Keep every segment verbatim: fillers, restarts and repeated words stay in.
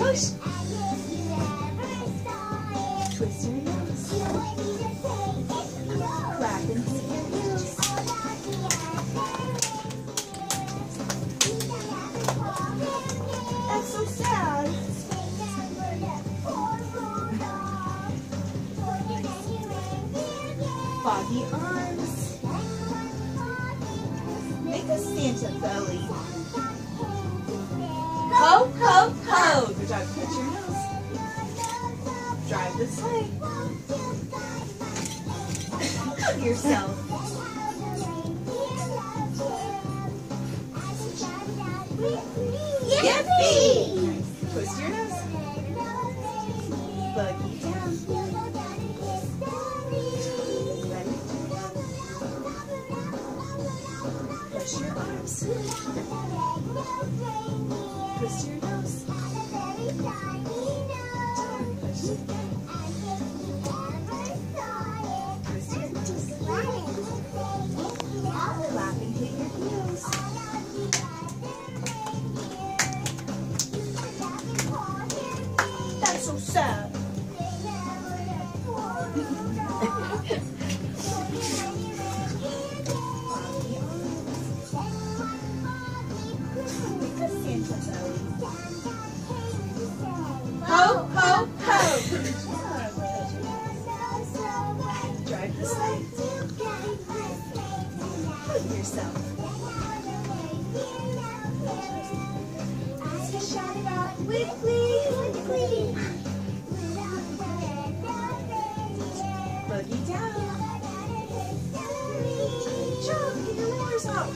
Push. Twist your nose. Clap and hit your heels. That's so sad. Foggy arms. Make a Santa belly. Ho, ho, ho. Good job. Touch your nose. Drive the sleigh. Hug yourself. Yippee! Nice. Twist your nose. Buggy down. Ready? Push your arms. Twist your nose. Push it. Twist your nose. Clap and hit your heels. That's so sad. Ho, ho, ho! Drive the sleigh. Hug yourself. Shout it out. Wiggly, wiggly. Buggy down. Jump, get your letters out.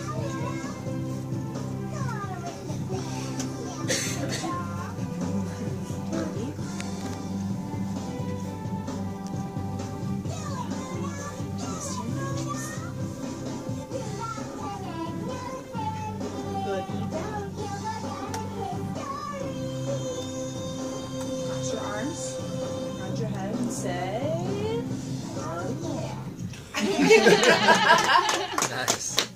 Around your head and say, oh yeah. Nice.